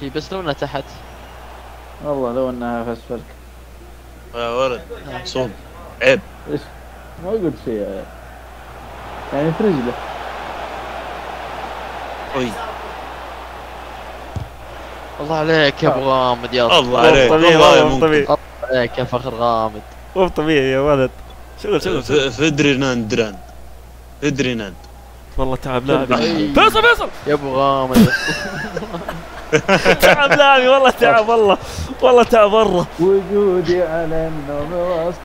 هي بس لو انها تحت. والله لو انها في اسفلك. يا ولد صوب عيب. ايش؟ ما قلت شيء يعني في رجله. اي الله عليك يا ابو غامض يا الله عليك والله ممكن. الله عليك يا فخر غامض. مو طبيعي يا ولد. شغل فدريناند فدريناند. والله تعب لاعبي. أي. فيصل يا ابو غامض. تعب لاعبي والله تعب والله تعب والله. وجودي على النوم